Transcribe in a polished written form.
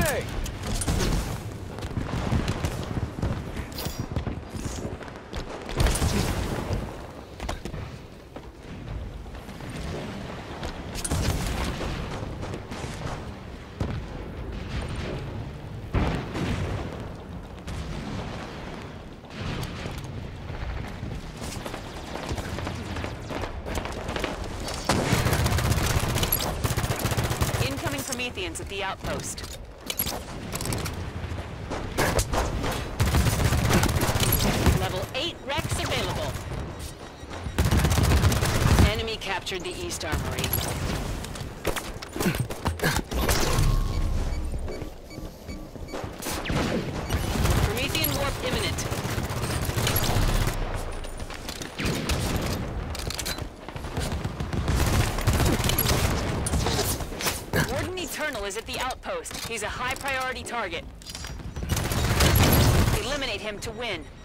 way! Prometheans at the outpost. Level 8 Rex available. Enemy captured the East Armory. Promethean warp imminent. Warden Eternal is at the outpost. He's a high priority target. Eliminate him to win.